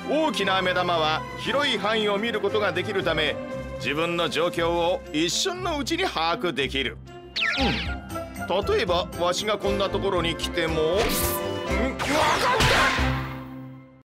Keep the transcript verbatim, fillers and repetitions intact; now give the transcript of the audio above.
大きな目玉は広い範囲を見ることができるため、自分の状況を一瞬のうちに把握できる。うん、例えばわしがこんなところに来ても、ん、わかった。